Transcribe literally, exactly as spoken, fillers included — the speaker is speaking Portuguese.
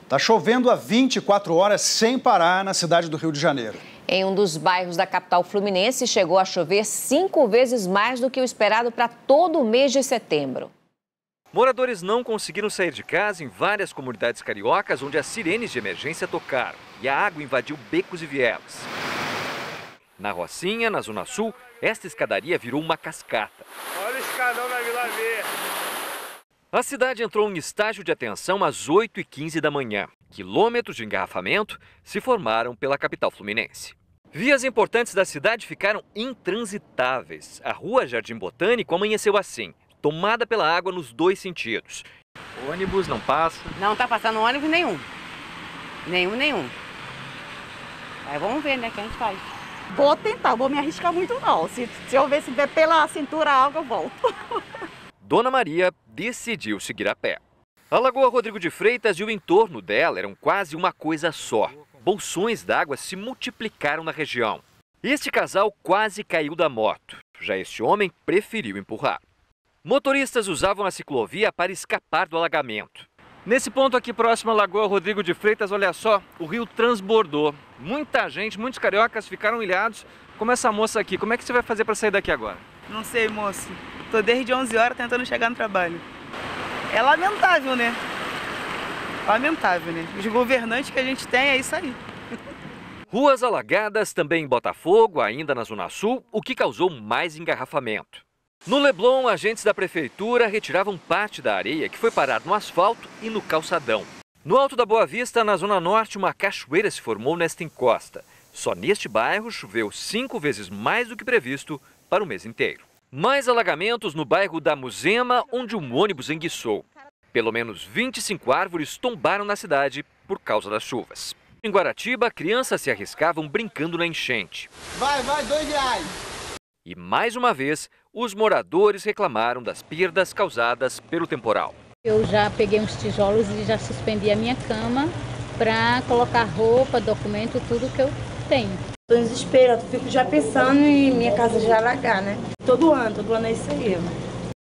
Tá chovendo há vinte e quatro horas sem parar na cidade do Rio de Janeiro. Em um dos bairros da capital fluminense, chegou a chover cinco vezes mais do que o esperado para todo o mês de setembro. Moradores não conseguiram sair de casa em várias comunidades cariocas onde as sirenes de emergência tocaram e a água invadiu becos e vielas. Na Rocinha, na Zona Sul, esta escadaria virou uma cascata. Olha o escadão da Vila Verde. A cidade entrou em estágio de atenção às oito e quinze da manhã. Quilômetros de engarrafamento se formaram pela capital fluminense. Vias importantes da cidade ficaram intransitáveis. A rua Jardim Botânico amanheceu assim, tomada pela água nos dois sentidos. O ônibus não passa? Não está passando ônibus nenhum. Nenhum, nenhum. Aí vamos ver, né, o que a gente faz. Vou tentar, vou me arriscar muito não. Se, se eu ver se der pela cintura a água, eu volto. Dona Maria decidiu seguir a pé. A Lagoa Rodrigo de Freitas e o entorno dela eram quase uma coisa só. Bolsões d'água se multiplicaram na região. Este casal quase caiu da moto. Já este homem preferiu empurrar. Motoristas usavam a ciclovia para escapar do alagamento. Nesse ponto aqui próximo à Lagoa Rodrigo de Freitas, olha só, o rio transbordou. Muita gente, muitos cariocas ficaram ilhados, como essa moça aqui. Como é que você vai fazer para sair daqui agora? Não sei, moço. Tô desde onze horas tentando chegar no trabalho. É lamentável, né? Lamentável, né? Os governantes que a gente tem, é isso aí. Ruas alagadas também em Botafogo, ainda na Zona Sul, o que causou mais engarrafamento. No Leblon, agentes da prefeitura retiravam parte da areia que foi parar no asfalto e no calçadão. No Alto da Boa Vista, na Zona Norte, uma cachoeira se formou nesta encosta. Só neste bairro choveu cinco vezes mais do que previsto para o mês inteiro. Mais alagamentos no bairro da Muzema, onde um ônibus enguiçou. Pelo menos vinte e cinco árvores tombaram na cidade por causa das chuvas. Em Guaratiba, crianças se arriscavam brincando na enchente. Vai, vai, dois reais. E mais uma vez, os moradores reclamaram das perdas causadas pelo temporal. Eu já peguei uns tijolos e já suspendi a minha cama para colocar roupa, documento, tudo que eu tenho. Estou em desespero, fico já pensando em minha casa já alagar, né? Todo ano, todo ano é isso aí.